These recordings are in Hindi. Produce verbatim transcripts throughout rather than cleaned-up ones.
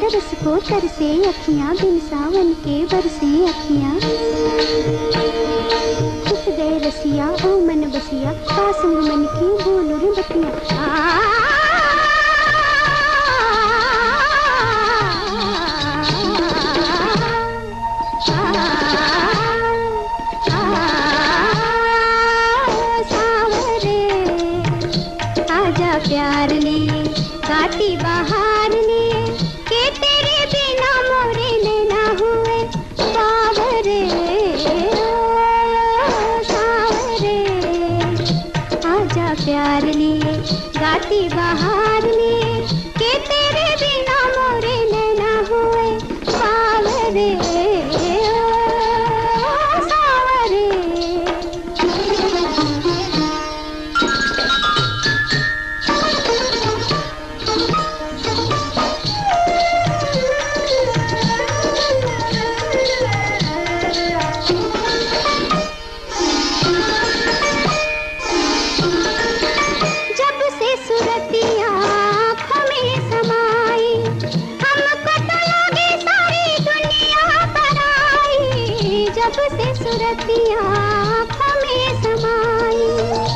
तरस को तरसे अखियां, बिन सावन के बरसे अखियां। किस दे रसिया ओ मन बसिया, पासंग मन की बोलू रे बतिया। प्यार लिए गाती बहार लिए, के तेरे बिना मोरे लेना हुए सावरे सावरे। आजा प्यार लिए गाती बहार लिए, के तेरे बिना मोरे लेना हुए सावरे सावरे। से सुरतिया आँखों में समाई,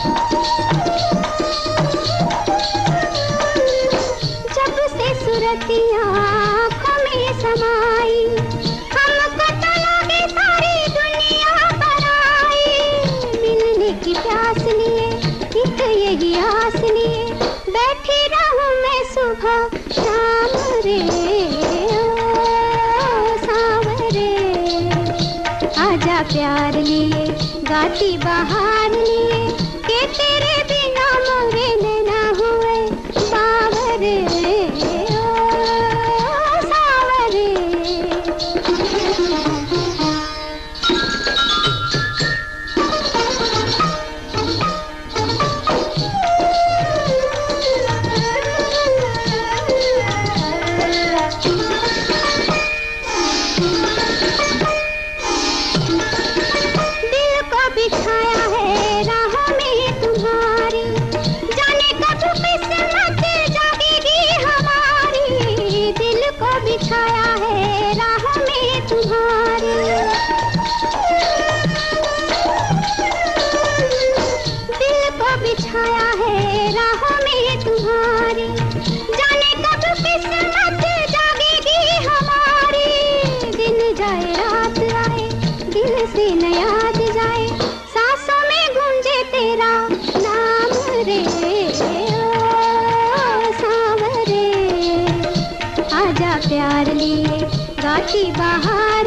जब से सुरतिया आँखों में समाई, हमको तो लगे सारी दुनिया पर आई। मिलने की प्यास लिए एक यही आस लिए, बैठी रहूं मैं सुबह शाम रे आजा प्यार लिए गाती बहार लिए, के तेरे बिना मोरे लेना हुए सावरे सावरे। बिछाया है राहों में तुम्हारी, जाने कब किस्मत जागेगी हमारी। दिल को बिछाया है राहों में तुम्हारी, दिल को बिछाया है राहों में तुम्हारी, जाने कब किस्मत जागेगी हमारी। दिन जाए रात आए दिल से न याद जाए, सांसों में गूंजे तेरा नाम रे सावरे। आजा प्यार लिए गाती बहार